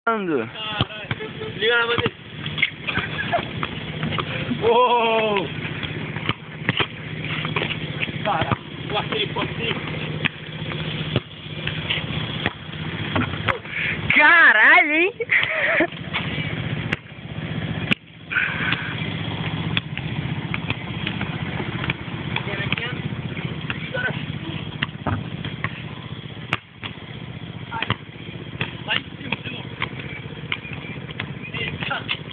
Caralho. Liga na bandeira. Uou! Cara, o aquele potinho. Caralho, hein? Lá em cima de novo. Eita.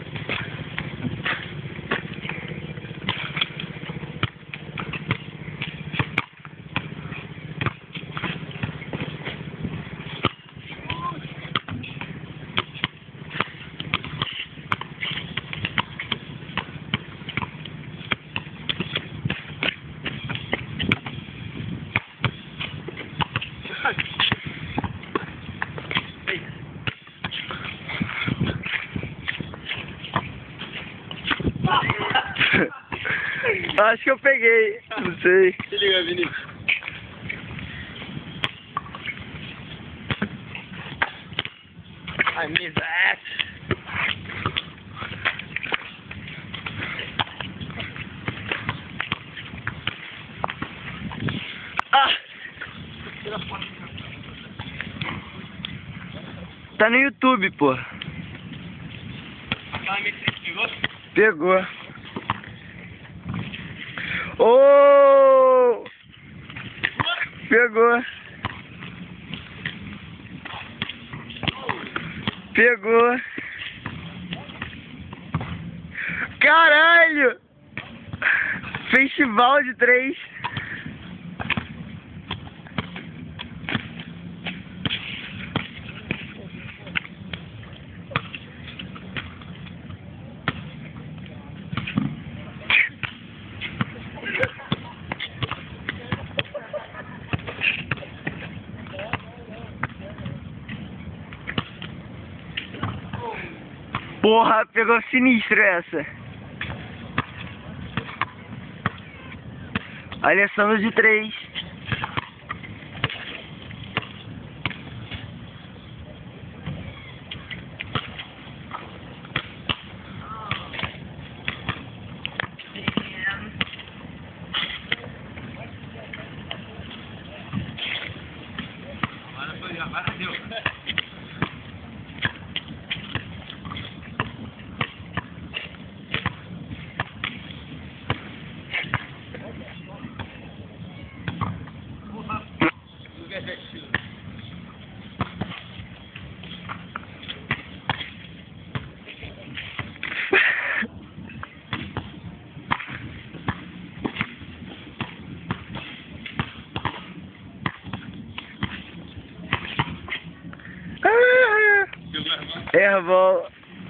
Acho que eu peguei, não sei. Se liga, Vinícius. I miss that. Ah! Tá no YouTube, pô. Aquela metrô pegou? Pegou. Oh! Pegou. Pegou. Caralho! Festival de 3. Porra, pegou sinistro essa. Olha, somos de 3. Agora deu. Erval.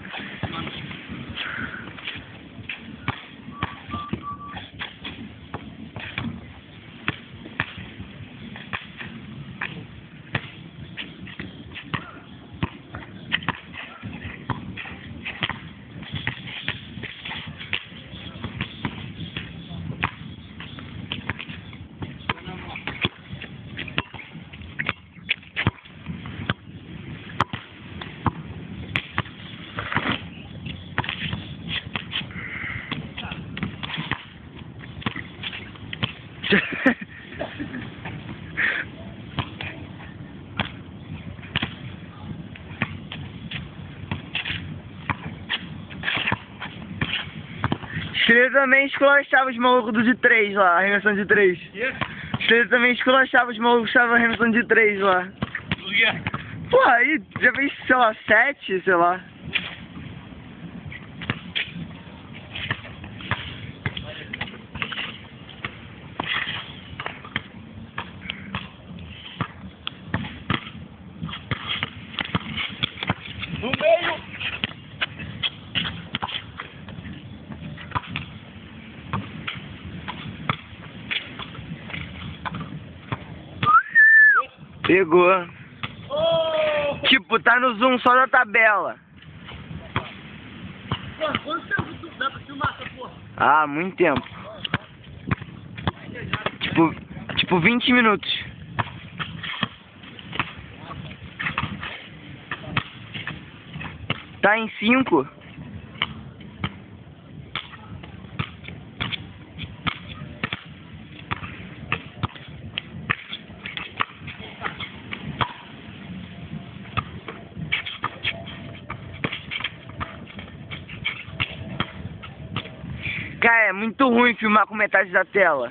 Ele também esculachava os malucos do de 3 lá, arremessão de 3. Ele também esculachava os malucos que estavam arremessando de 3 lá. Pô, aí já fez, sei lá, 7, sei lá. No meio! Pegou. Oh! Tipo, tá no zoom só da tabela. Pô, quanto tempo dá pra filmar essa porra? Ah, muito tempo. Tipo 20 minutos. Tá em 5. Cara, é muito ruim filmar com metade da tela.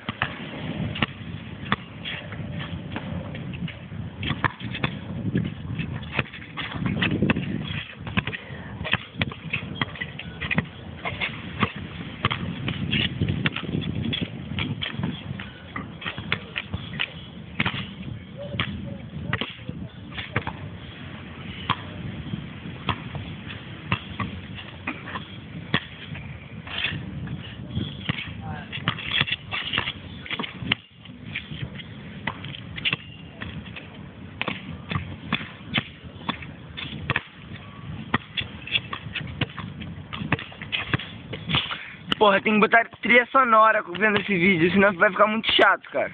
Porra, tem que botar trilha sonora vendo esse vídeo, senão vai ficar muito chato, cara.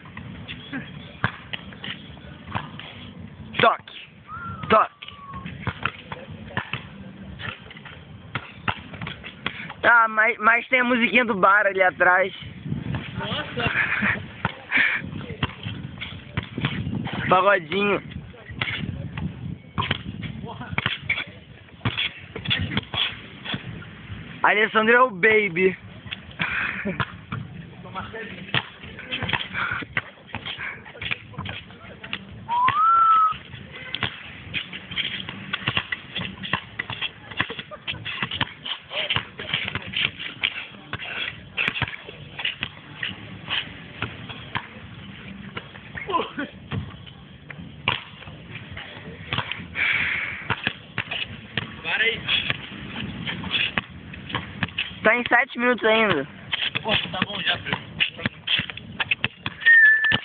Toque. Toque. Ah, mas tem a musiquinha do bar ali atrás. Nossa! Pagodinho. Alessandro é o baby. Para aí. Tá em 7 minutos ainda. Pô, tá bom já, filho.